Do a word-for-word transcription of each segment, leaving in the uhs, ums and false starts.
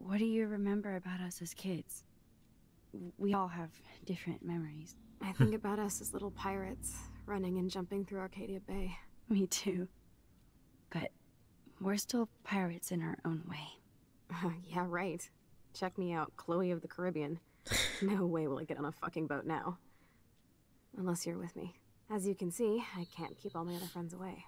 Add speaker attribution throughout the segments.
Speaker 1: What do you remember about us as kids? We all have different memories.
Speaker 2: I think about us as little pirates, running and jumping through Arcadia Bay.
Speaker 1: Me too. But we're still pirates in our own way.
Speaker 2: Uh, yeah, right. Check me out, Chloe of the Caribbean. No way will I get on a fucking boat now. Unless you're with me. As you can see, I can't keep all my other friends away.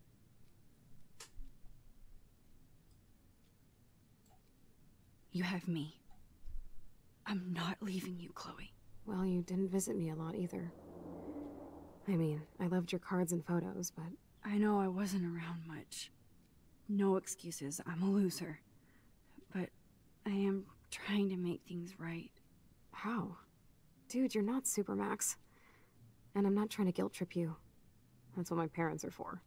Speaker 1: You have me. I'm not leaving you, Chloe.
Speaker 2: Well, you didn't visit me a lot either. I mean, I loved your cards and photos, but...
Speaker 1: I know I wasn't around much. No excuses, I'm a loser. But I am trying to make things right.
Speaker 2: How? Dude, you're not Supermax. And I'm not trying to guilt trip you. That's what my parents are for.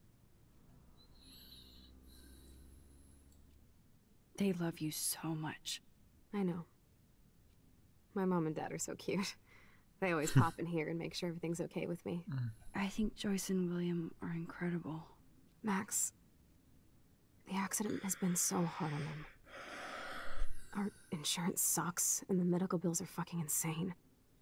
Speaker 1: They love you so much.
Speaker 2: I know. My mom and dad are so cute. They always pop in here and make sure everything's okay with me.
Speaker 1: I think Joyce and William are incredible.
Speaker 2: Max, the accident has been so hard on them. Our insurance sucks, and the medical bills are fucking insane.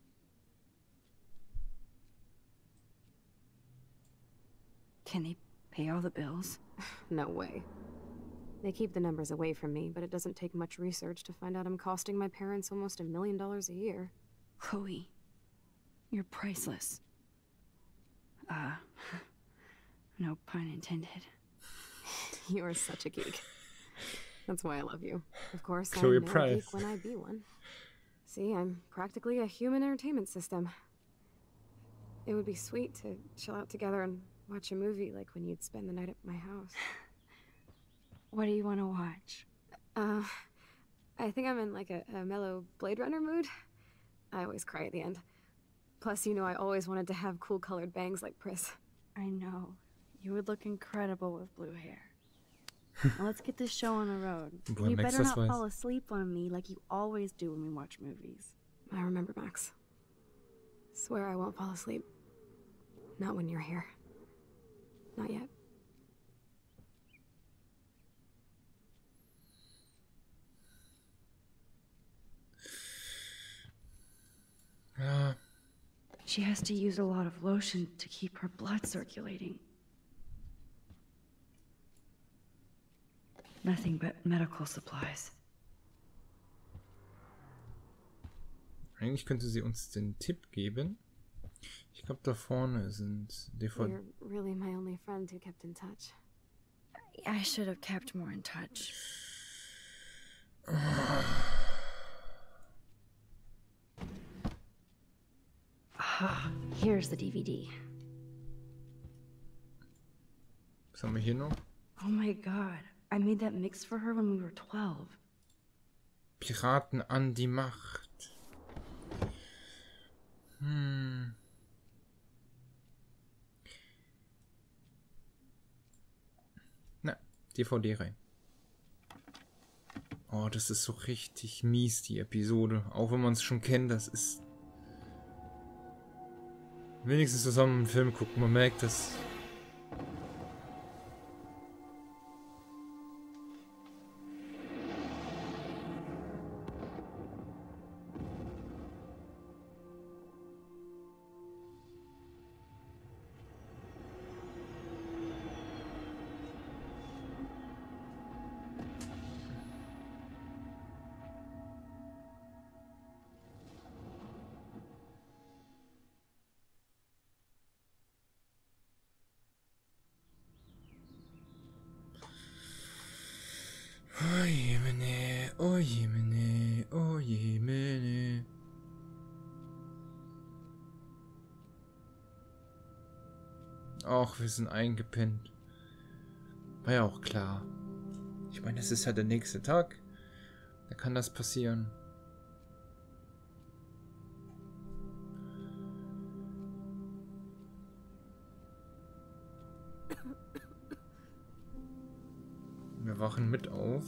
Speaker 1: Can they pay all the bills?
Speaker 2: No way. They keep the numbers away from me, but it doesn't take much research to find out I'm costing my parents almost a million dollars a year.
Speaker 1: Chloe, you're priceless. Uh, no pun intended.
Speaker 2: You are such a geek. That's why I love you. Of course,
Speaker 3: Chloe
Speaker 2: I know a
Speaker 3: Price.
Speaker 2: geek when I be one. See, I'm practically a human entertainment system. It would be sweet to chill out together and watch a movie like when you'd spend the night at my house.
Speaker 1: What do you want to watch?
Speaker 2: Uh, I think I'm in like a, a mellow Blade Runner mood. I always cry at the end. Plus, you know, I always wanted to have cool colored bangs like Pris.
Speaker 1: I know. You would look incredible with blue hair. Now let's get this show on the road.
Speaker 3: Woher
Speaker 1: And you
Speaker 3: Max
Speaker 1: better
Speaker 3: das
Speaker 1: not
Speaker 3: weiß.
Speaker 1: fall asleep on me like you always do when we watch movies.
Speaker 2: I remember, Max. Swear I won't fall asleep. Not when you're here. Not yet.
Speaker 3: Ja,
Speaker 1: She has to use a lot of lotion to keep her blood circulating. Nothing but medical supplies.
Speaker 3: eigentlich könnte sie uns den Tipp geben. Ich glaube, da vorne sind D V D.
Speaker 2: You're really my only friend who kept in touch.
Speaker 1: I should have kept more in touch. Ah, here's the D V D.
Speaker 3: Was haben wir hier noch?
Speaker 1: Oh my god, I made that mix for her when we were twelve.
Speaker 3: Piraten an die Macht. Hm. Na, D V D rein. Oh, das ist so richtig mies, die Episode. Auch wenn man es schon kennt, das ist... Wenigstens zusammen einen Film gucken, man merkt das. Oh jemine, oh jemine, oh jemine. Ach, wir sind eingepennt. War ja auch klar. Ich meine, es ist halt der nächste Tag. Da kann das passieren. Wir wachen mit auf.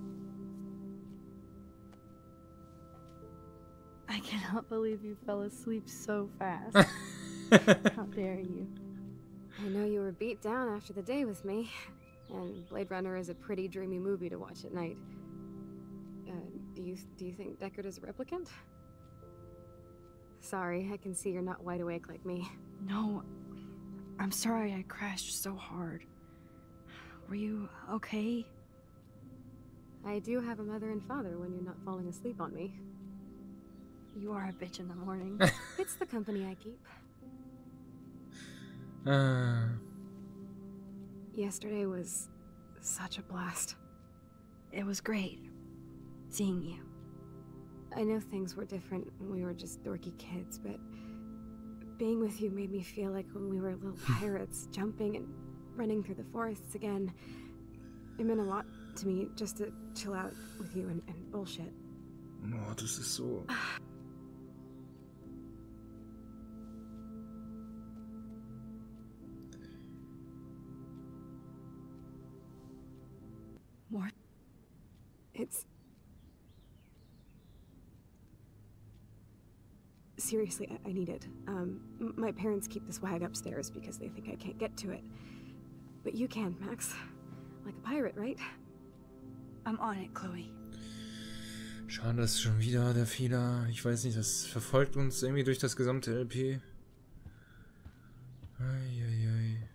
Speaker 1: I cannot believe you fell asleep so fast. How dare you?
Speaker 2: I know you were beat down after the day with me, and Blade Runner is a pretty dreamy movie to watch at night. Uh, Do you do you think Deckard is a replicant? Sorry, I can see you're not wide awake like me.
Speaker 1: No, I'm sorry I crashed so hard. Were you okay?
Speaker 2: I do have a mother and father when you're not falling asleep on me.
Speaker 1: You are a bitch in the morning.
Speaker 2: It's the company I keep.
Speaker 3: Uh.
Speaker 2: Yesterday was such a blast.
Speaker 1: It was great seeing you.
Speaker 2: I know things were different when we were just dorky kids, but being with you made me feel like when we were little pirates, jumping and running through the forests again. It meant a lot to me just to chill out with you and, and bullshit.
Speaker 3: Oh, das ist so...
Speaker 1: More?
Speaker 2: It's... Seriously, I, I need it. Um, m my parents keep the swag upstairs because they think I can't get to it. But you can, Max. Like a pirate, right?
Speaker 1: I'm on it, Chloe.
Speaker 3: Schade, das ist schon wieder der Fehler. Ich weiß nicht, das verfolgt uns irgendwie durch das gesamte L P. Eieiei.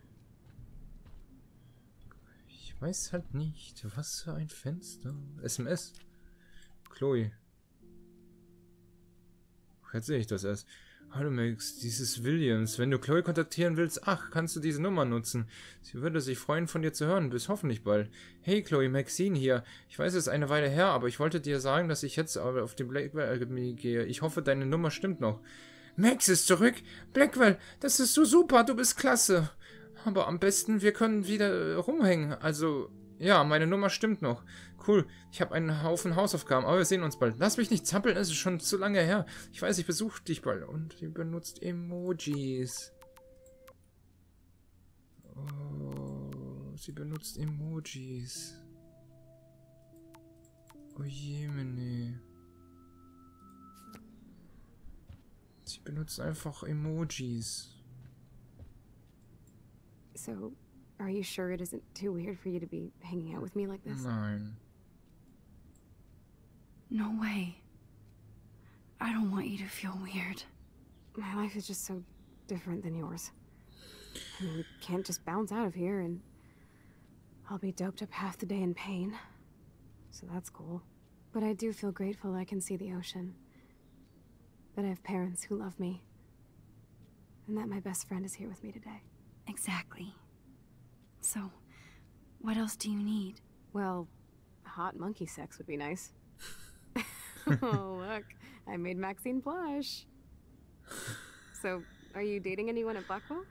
Speaker 3: Ich weiß halt nicht, was für ein Fenster. S M S. Chloe. Jetzt sehe ich das erst. Hallo Max, dieses Williams. Wenn du Chloe kontaktieren willst, ach, kannst du diese Nummer nutzen. Sie würde sich freuen, von dir zu hören. Bis hoffentlich bald. Hey Chloe, Maxine hier. Ich weiß, es ist eine Weile her, aber ich wollte dir sagen, dass ich jetzt auf den Blackwell Academy gehe. Ich hoffe, deine Nummer stimmt noch. Max ist zurück. Blackwell, das ist so super. Du bist klasse. Aber am besten, wir können wieder rumhängen. Also, ja, meine Nummer stimmt noch. Cool, ich habe einen Haufen Hausaufgaben, aber wir sehen uns bald. Lass mich nicht zappeln, es ist schon zu lange her. Ich weiß, ich besuche dich bald. Und sie benutzt Emojis. Oh, sie benutzt Emojis. Oh jemine. Sie benutzt einfach Emojis.
Speaker 2: So, are you sure it isn't too weird for you to be hanging out with me like this?
Speaker 3: Nein.
Speaker 1: No way. I don't want you to feel weird.
Speaker 2: My life is just so different than yours. I mean, we can't just bounce out of here and I'll be doped up half the day in pain. So that's cool. But I do feel grateful I can see the ocean. That I have parents who love me. And that my best friend is here with me today.
Speaker 1: Exactly. So, what else do you need?
Speaker 2: Well, hot monkey sex would be nice. Oh, look. I made Maxine blush. So, are you dating anyone at Blackwell?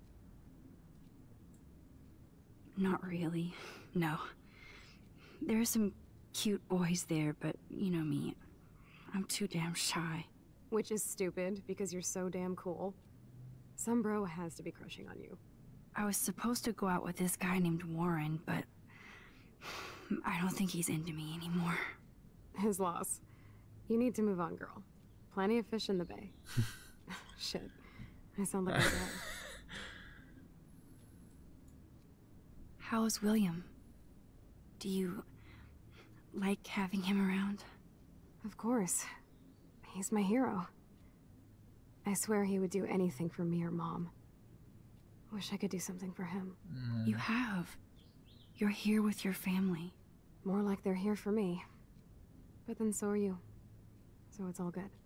Speaker 1: Not really. No. There are some cute boys there, but you know me. I'm too damn shy.
Speaker 2: Which is stupid, because you're so damn cool. Some bro has to be crushing on you.
Speaker 1: I was supposed to go out with this guy named Warren, but I don't think he's into me anymore.
Speaker 2: His loss. You need to move on, girl. Plenty of fish in the bay. Shit. I sound like my dad.
Speaker 1: How is William? Do you like having him around?
Speaker 2: Of course. He's my hero. I swear he would do anything for me or Mom. Wish I could do something for him.
Speaker 1: You have. You're here with your family.
Speaker 2: More like they're here for me. But then so are you. So it's all good.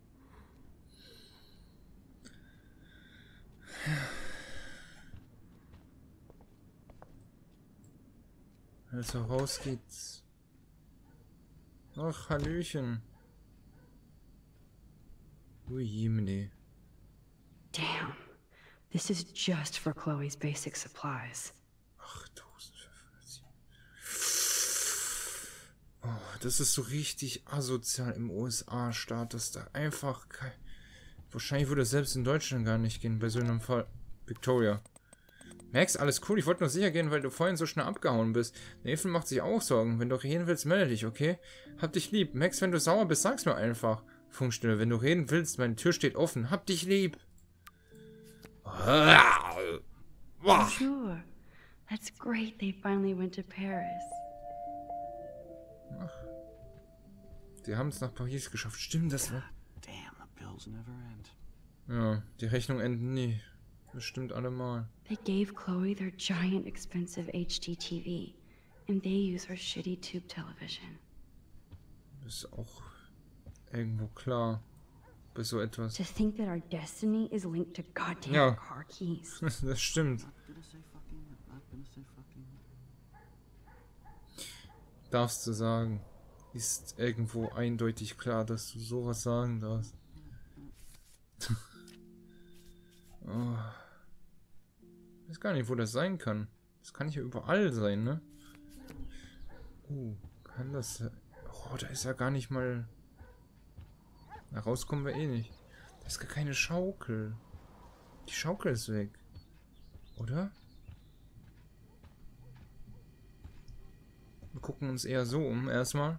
Speaker 3: Also raus geht's. Ach, Hallöchen. Ui, Jemine.
Speaker 1: Damn. This is just for Chloe's basic supplies.
Speaker 3: Ach, oh, das ist so richtig asozial im U S A-Staat, dass da einfach kein... Wahrscheinlich würde es selbst in Deutschland gar nicht gehen, bei so einem Fall. Victoria. Max, alles cool, ich wollte nur sicher gehen, weil du vorhin so schnell abgehauen bist. Nathan macht sich auch Sorgen. Wenn du reden willst, melde dich, okay? Hab dich lieb. Max, wenn du sauer bist, sag's mir einfach. Funkstille, wenn du reden willst, meine Tür steht offen. Hab dich lieb.
Speaker 1: Sure. That's great they finally went to Paris.
Speaker 3: Ach. Die haben es nach Paris geschafft. Stimmt, das war...
Speaker 4: Damn, the bills never end.
Speaker 3: Ja, die Rechnungen enden nie. Das stimmt allemal.
Speaker 1: They gave Chloe their giant expensive H D T V, and they use her shitty tube television.
Speaker 3: Das ist auch irgendwo klar. Bei so etwas.
Speaker 1: To think that our destiny is linked to goddamn
Speaker 3: Ja.
Speaker 1: car keys.
Speaker 3: Das stimmt.
Speaker 4: Not gonna say fucking, not gonna say fucking.
Speaker 3: Darfst du sagen. Ist irgendwo eindeutig klar, dass du sowas sagen darfst. Oh. Ich weiß gar nicht, wo das sein kann. Das kann ja überall sein, ne? Uh, kann das... Oh, da ist ja gar nicht mal... Na, rauskommen wir eh nicht. Da ist gar keine Schaukel. Die Schaukel ist weg. Oder? Wir gucken uns eher so um, erstmal.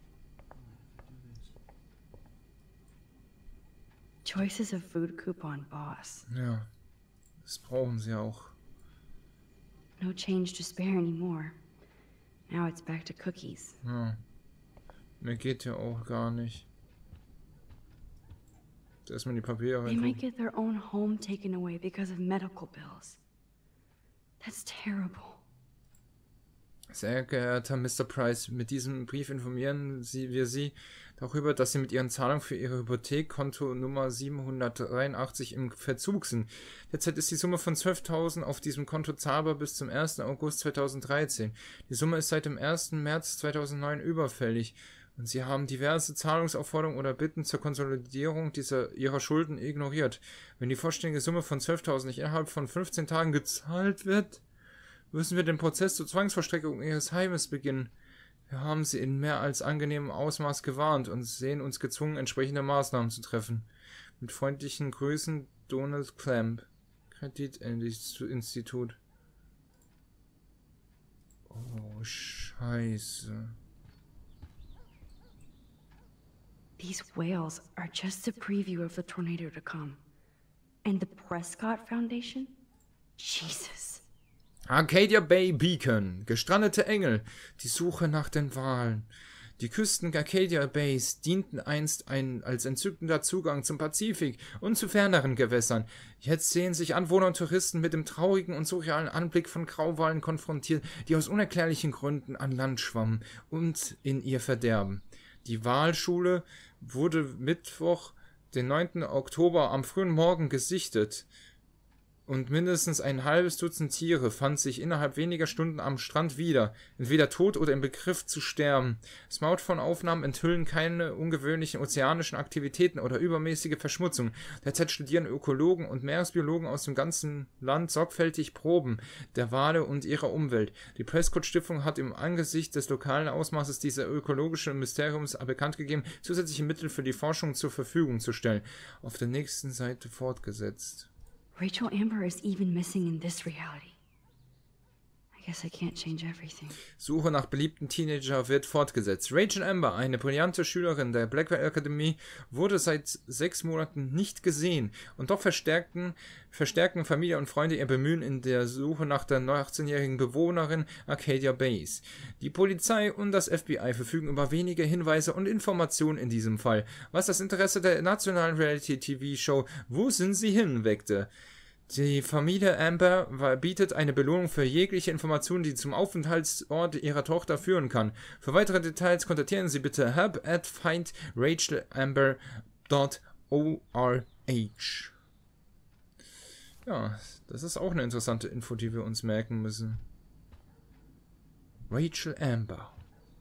Speaker 1: Choices of food coupon boss.
Speaker 3: Ja. Das brauchen sie auch.
Speaker 1: No change to spare anymore. Now it's back to cookies.
Speaker 3: Ja. Mehr geht ja auch gar nicht. Erstmal die Papiere
Speaker 1: They might
Speaker 3: reingucken.
Speaker 1: get their own home taken away because of medical bills. That's terrible.
Speaker 3: Sehr geehrter Mister Price, mit diesem Brief informieren Sie, wir Sie darüber, dass Sie mit Ihren Zahlungen für Ihre Hypothekkonto Nummer siebenhundertdreiundachtzig im Verzug sind. Derzeit ist die Summe von zwölftausend auf diesem Konto zahlbar bis zum ersten August zweitausenddreizehn. Die Summe ist seit dem ersten März zweitausendneun überfällig und Sie haben diverse Zahlungsaufforderungen oder Bitten zur Konsolidierung dieser Ihrer Schulden ignoriert. Wenn die vollständige Summe von zwölftausend nicht innerhalb von fünfzehn Tagen gezahlt wird, müssen wir den Prozess zur Zwangsvollstreckung Ihres Heimes beginnen. Wir haben Sie in mehr als angenehmem Ausmaß gewarnt und sehen uns gezwungen, entsprechende Maßnahmen zu treffen. Mit freundlichen Grüßen, Donald Clamp, Kreditinstitut. Oh, Scheiße.
Speaker 1: These whales are just a preview of the tornado to come. And the Prescott Foundation? Jesus.
Speaker 3: Arcadia Bay Beacon, gestrandete Engel, die Suche nach den Walen. Die Küsten Arcadia Bays dienten einst ein, als entzückender Zugang zum Pazifik und zu ferneren Gewässern. Jetzt sehen sich Anwohner und Touristen mit dem traurigen und surrealen Anblick von Grauwalen konfrontiert, die aus unerklärlichen Gründen an Land schwammen und in ihr verderben. Die Walschule wurde Mittwoch, den neunten Oktober, am frühen Morgen gesichtet. Und mindestens ein halbes Dutzend Tiere fand sich innerhalb weniger Stunden am Strand wieder, entweder tot oder im Begriff zu sterben. Smartphone-Aufnahmen enthüllen keine ungewöhnlichen ozeanischen Aktivitäten oder übermäßige Verschmutzung. Derzeit studieren Ökologen und Meeresbiologen aus dem ganzen Land sorgfältig Proben der Wale und ihrer Umwelt. Die Prescott-Stiftung hat im Angesicht des lokalen Ausmaßes dieses ökologischen Mysteriums bekannt gegeben, zusätzliche Mittel für die Forschung zur Verfügung zu stellen. Auf der nächsten Seite fortgesetzt.
Speaker 1: Rachel Amber is even missing in this reality. I guess I can't change everything.
Speaker 3: Suche nach beliebten Teenager wird fortgesetzt. Rachel Amber, eine brillante Schülerin der Blackwell Academy, wurde seit sechs Monaten nicht gesehen. Und doch verstärkten, verstärken Familie und Freunde ihr Bemühen in der Suche nach der achtzehnjährigen Bewohnerin Arcadia Bays. Die Polizei und das F B I verfügen über wenige Hinweise und Informationen in diesem Fall, was das Interesse der nationalen Reality-T V-Show Wo sind sie hin? Weckte. Die Familie Amber bietet eine Belohnung für jegliche Information, die zum Aufenthaltsort ihrer Tochter führen kann. Für weitere Details kontaktieren Sie bitte help at find rachel amber dot org. Ja, das ist auch eine interessante Info, die wir uns merken müssen. Rachel Amber.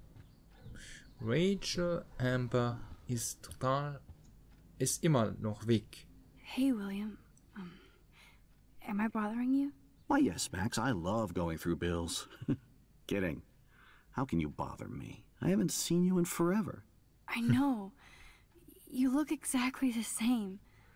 Speaker 3: Rachel Amber ist total, ist immer noch weg.
Speaker 1: Hey, William. Um, am I bothering you?
Speaker 4: Why, yes, Max, I love going through bills. Kidding. How can you bother me? I haven't seen you in forever.
Speaker 1: I know. You look exactly the same.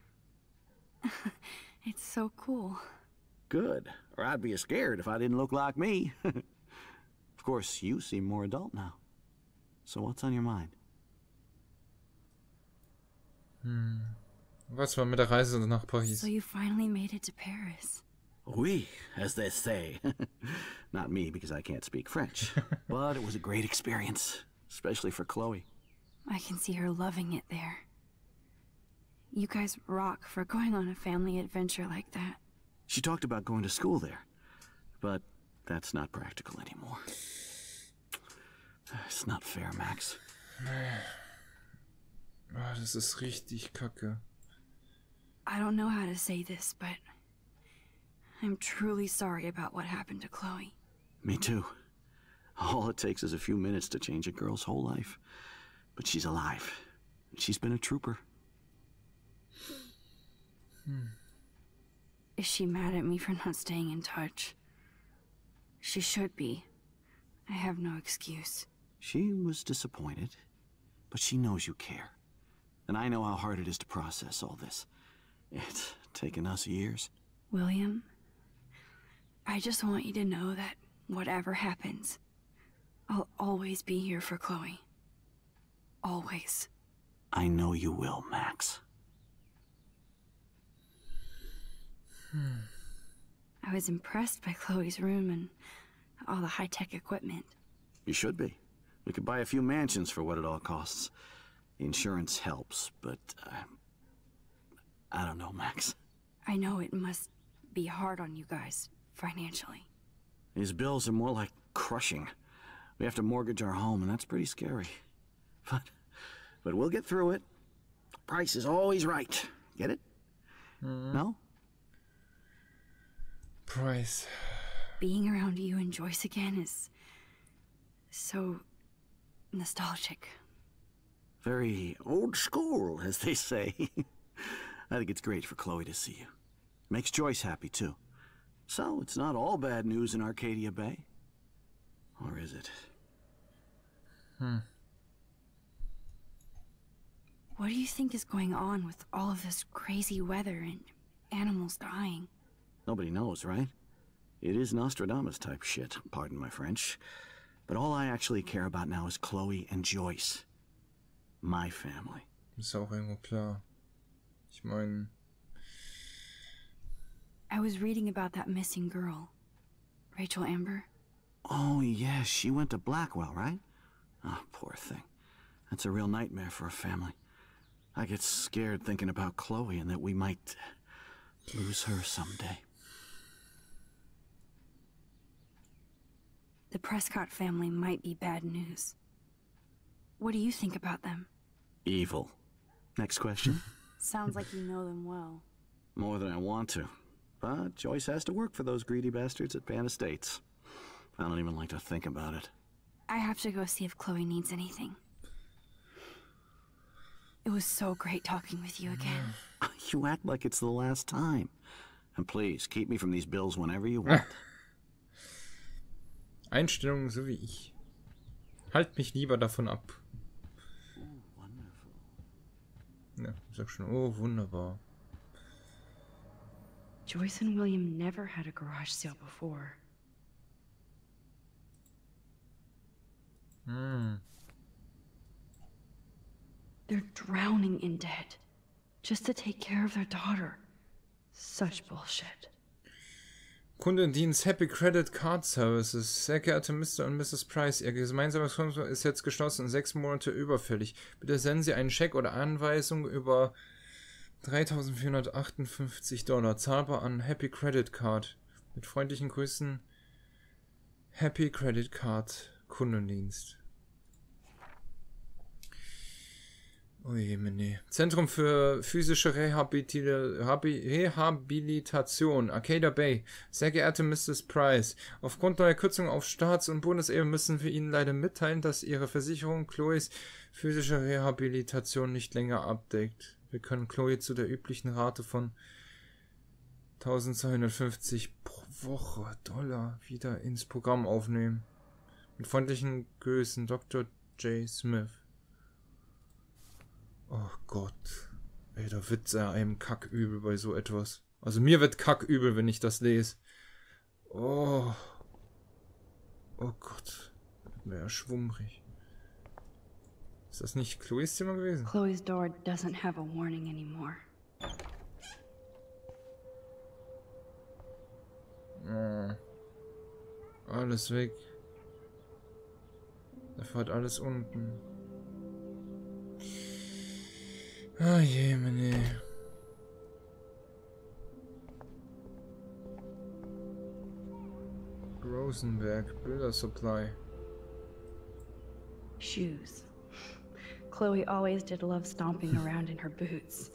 Speaker 1: It's so cool.
Speaker 4: Good. Or I'd be scared if I didn't look like me. Of course, you seem more adult now. So what's on your mind?
Speaker 3: Hm. Was war mit der Reise nach Paris?
Speaker 1: So you finally made it to Paris.
Speaker 4: Oui, as they say. Not me, because I can't speak French. But it was a great experience, especially for Chloe.
Speaker 1: I can see her loving it there. You guys rock for going on a family adventure like that.
Speaker 4: She talked about going to school there, but that's not practical anymore. It's not fair, Max.
Speaker 3: Oh, das ist richtig kacke.
Speaker 1: I don't know how to say this, but I'm truly sorry about what happened to Chloe.
Speaker 4: Me too. All it takes is a few minutes to change a girl's whole life. But she's alive. She's been a trooper.
Speaker 3: Hmm.
Speaker 1: Is she mad at me for not staying in touch? She should be. I have no excuse.
Speaker 4: She was disappointed, but she knows you care. And I know how hard it is to process all this. It's taken us years.
Speaker 1: William, I just want you to know that whatever happens, I'll always be here for Chloe. Always.
Speaker 4: I know you will, Max.
Speaker 3: Hmm.
Speaker 1: I was impressed by Chloe's room and all the high-tech equipment.
Speaker 4: You should be. We could buy a few mansions for what it all costs. Insurance helps, but uh, I don't know, Max.
Speaker 1: I know it must be hard on you guys, financially.
Speaker 4: These bills are more like crushing. We have to mortgage our home, and that's pretty scary. But, but we'll get through it. Price is always right. Get it? Mm. No?
Speaker 3: Price.
Speaker 1: Being around you and Joyce again is so nostalgic.
Speaker 4: Very old school, as they say. I think it's great for Chloe to see you. Makes Joyce happy, too. So, it's not all bad news in Arcadia Bay. Or is it?
Speaker 3: Hmm.
Speaker 1: What do you think is going on with all of this crazy weather and animals dying?
Speaker 4: Nobody knows, right? It is Nostradamus-type shit, pardon my French. But all I actually care about now is Chloe and Joyce. My family.
Speaker 3: Ist auch irgendwo klar. Ich meine...
Speaker 1: I was reading about that missing girl. Rachel Amber.
Speaker 4: Oh, yes, she went to Blackwell, right? Oh, poor thing. That's a real nightmare for a family. I get scared thinking about Chloe and that we might lose her someday.
Speaker 1: The Prescott family might be bad news. What do you think about them?
Speaker 4: Evil. Next question.
Speaker 1: Sounds like you know them well.
Speaker 4: More than I want to. But Joyce has to work for those greedy bastards at Pan Estates. I don't even like to think about it.
Speaker 1: I have to go see if Chloe needs anything. It was so great talking with you again.
Speaker 4: You act like it's the last time. And please, keep me from these bills whenever you want.
Speaker 3: Einstellungen so wie ich. Halt mich lieber davon ab.
Speaker 4: Oh, wonderful.
Speaker 3: Ja, ich sag schon, oh, wunderbar.
Speaker 1: Joyce and William never had a garage sale before.
Speaker 3: Hmm.
Speaker 1: They're drowning in debt just to take care of their daughter. Such bullshit.
Speaker 3: Kundendienst Happy Credit Card Services. Sehr geehrte Mister und Misses Price, Ihr gemeinsames Konto ist jetzt geschlossen und sechs Monate überfällig. Bitte senden Sie einen Scheck oder Anweisung über dreitausendvierhundertachtundfünfzig Dollar, zahlbar an Happy Credit Card. Mit freundlichen Grüßen, Happy Credit Card Kundendienst. Oh je, Mene. Zentrum für physische Rehabilit Rehabilitation, Arcadia Bay. Sehr geehrte Misses Price, aufgrund neuer Kürzungen auf Staats- und Bundesebene müssen wir Ihnen leider mitteilen, dass Ihre Versicherung Chloes physische Rehabilitation nicht länger abdeckt. Wir können Chloe zu der üblichen Rate von eintausendzweihundertfünfzig pro Woche Dollar wieder ins Programm aufnehmen. Mit freundlichen Grüßen, Doktor J. Smith. Oh Gott. Ey, da wird ja einem kackübel bei so etwas. Also mir wird kackübel, wenn ich das lese. Oh. Oh Gott. Wird mir ja schwummrig. Ist das nicht Chloes Zimmer gewesen?
Speaker 1: Chloe's door doesn't have a warning anymore.
Speaker 3: Oh. Alles weg. Da fährt alles unten. Ah je, meine. Rosenberg, Builder Supply.
Speaker 1: Shoes. Chloe always did love stomping around in her boots.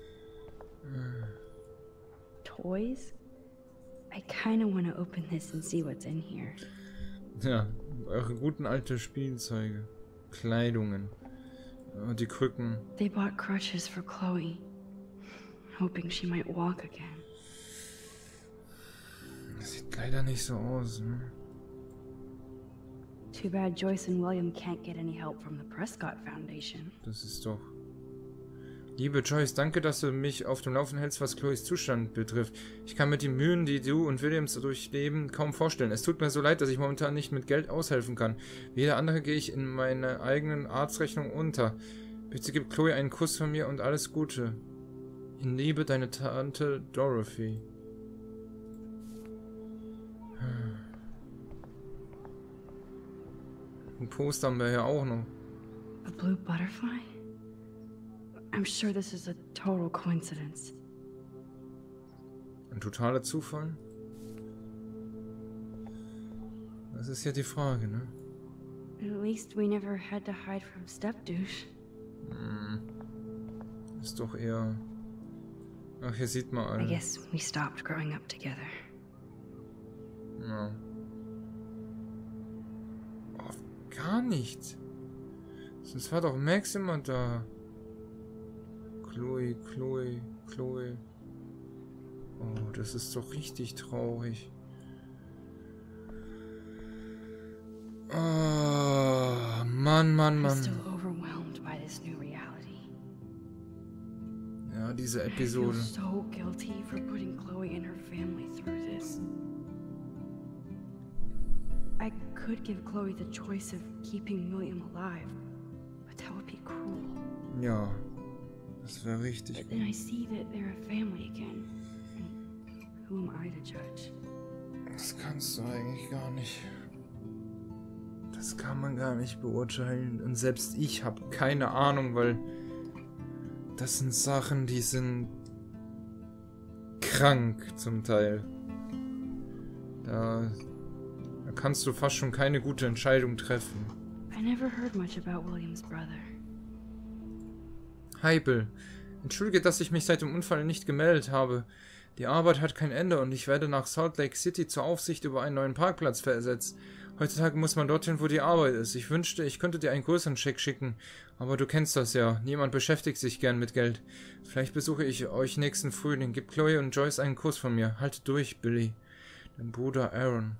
Speaker 1: Toys? I kind of want to open this and see what's in here.
Speaker 3: Ja, eure guten alten Spielzeuge. Kleidungen. Oh, die Krücken.
Speaker 1: They bought crutches for Chloe, hoping she might walk again.
Speaker 3: Das sieht leider nicht so aus, ne?
Speaker 1: Too bad Joyce and William can't get any help from the Prescott Foundation.
Speaker 3: Das ist doch... Liebe Joyce, danke, dass du mich auf dem Laufenden hältst, was Chloes Zustand betrifft. Ich kann mir die Mühen, die du und Williams durchleben, kaum vorstellen. Es tut mir so leid, dass ich momentan nicht mit Geld aushelfen kann. Wie jeder andere gehe ich in meiner eigenen Arztrechnung unter. Bitte gib Chloe einen Kuss von mir und alles Gute. In Liebe, deine Tante Dorothy. Ein Poster haben wir ja auch noch.
Speaker 1: A blue butterfly? I'm sure this is a total coincidence.
Speaker 3: Ein totaler Zufall? Das ist ja die Frage, ne?
Speaker 1: At least we never had to hide from Stepdouche.
Speaker 3: Hm. Ist doch eher... Ach, hier sieht man
Speaker 1: I
Speaker 3: alle.
Speaker 1: guess we stopped growing up together.
Speaker 3: Ja. Oh, gar nichts. Sonst war doch Max immer da. Chloe, Chloe, Chloe. Oh, das ist doch richtig traurig. Oh, Mann, Mann,
Speaker 1: I'm
Speaker 3: Mann.
Speaker 1: still overwhelmed by this new reality.
Speaker 3: Ja, diese
Speaker 1: I feel
Speaker 3: Episode.
Speaker 1: so guilty for putting Chloe and her family through this. I could give Chloe the choice of keeping William alive, but that would be cruel.
Speaker 3: Ja, das wäre richtig.
Speaker 1: But then I see that they're a family again. And who am I to judge?
Speaker 3: Das kannst du eigentlich gar nicht. Das kann man gar nicht beurteilen. Und selbst ich habe keine Ahnung, weil das sind Sachen, die sind krank zum Teil. Da, da kannst du fast schon keine gute Entscheidung treffen.
Speaker 1: I never heard much about William's brother.
Speaker 3: Hi Bill. Entschuldige, dass ich mich seit dem Unfall nicht gemeldet habe. Die Arbeit hat kein Ende und ich werde nach Salt Lake City zur Aufsicht über einen neuen Parkplatz versetzt. Heutzutage muss man dorthin, wo die Arbeit ist. Ich wünschte, ich könnte dir einen größeren Scheck schicken, aber du kennst das ja. Niemand beschäftigt sich gern mit Geld. Vielleicht besuche ich euch nächsten Frühling. Gib Chloe und Joyce einen Kuss von mir. Halt durch, Billy. Dein Bruder Aaron.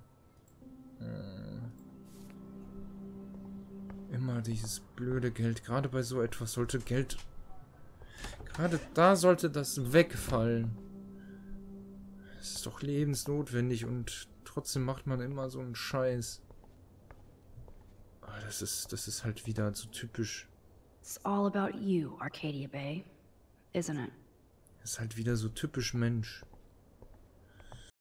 Speaker 3: Immer dieses blöde Geld. Gerade bei so etwas sollte Geld... Gerade da sollte das wegfallen. Es ist doch lebensnotwendig und trotzdem macht man immer so einen Scheiß. Aber das ist, das ist halt wieder so typisch.
Speaker 1: It's all about you, Arcadia Bay, isn't it?
Speaker 3: Das ist halt wieder so typisch Mensch.